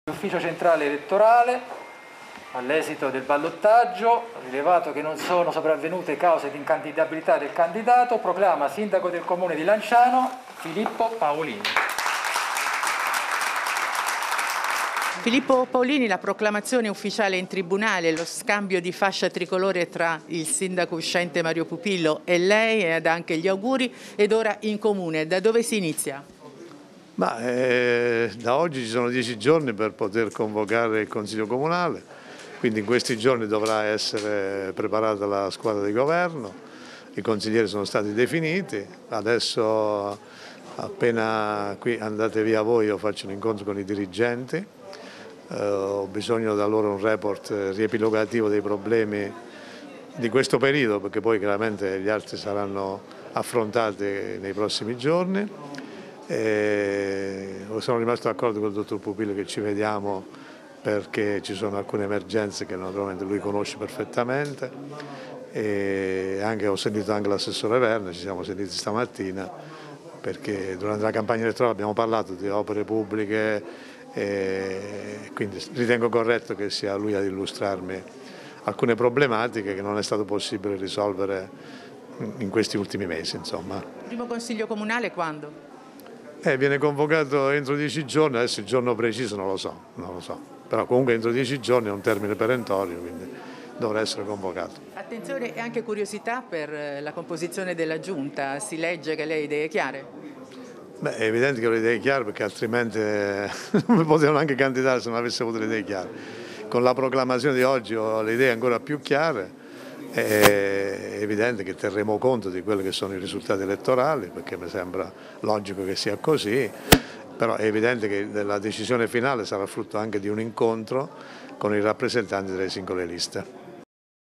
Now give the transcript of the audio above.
L'Ufficio Centrale Elettorale, all'esito del ballottaggio, rilevato che non sono sopravvenute cause di incandidabilità del candidato, proclama sindaco del comune di Lanciano Filippo Paolini. Filippo Paolini, la proclamazione ufficiale in tribunale, lo scambio di fascia tricolore tra il sindaco uscente Mario Pupillo e lei, ed anche gli auguri, ed ora in comune. Da dove si inizia? Da oggi ci sono 10 giorni per poter convocare il Consiglio Comunale, quindi in questi giorni dovrà essere preparata la squadra di governo, i consiglieri sono stati definiti, adesso appena qui andate via voi io faccio un incontro con i dirigenti, ho bisogno da loro un report riepilogativo dei problemi di questo periodo perché poi chiaramente gli altri saranno affrontati nei prossimi giorni. Sono rimasto d'accordo con il dottor Pupillo che ci vediamo perché ci sono alcune emergenze che naturalmente lui conosce perfettamente e ho sentito anche l'assessore Verna, ci siamo sentiti stamattina perché durante la campagna elettorale abbiamo parlato di opere pubbliche e quindi ritengo corretto che sia lui ad illustrarmi alcune problematiche che non è stato possibile risolvere in questi ultimi mesi. Insomma. Il primo consiglio comunale quando? Viene convocato entro 10 giorni, adesso il giorno preciso non lo so, però comunque entro 10 giorni è un termine perentorio, quindi dovrà essere convocato. Attenzione e anche curiosità per la composizione della giunta, si legge che lei ha idee chiare? È evidente che ho le idee chiare perché altrimenti non mi potevano anche candidare se non avessi avuto le idee chiare. Con la proclamazione di oggi ho le idee ancora più chiare. È evidente che terremo conto di quelli che sono i risultati elettorali perché mi sembra logico che sia così, però è evidente che la decisione finale sarà frutto anche di un incontro con i rappresentanti delle singole liste.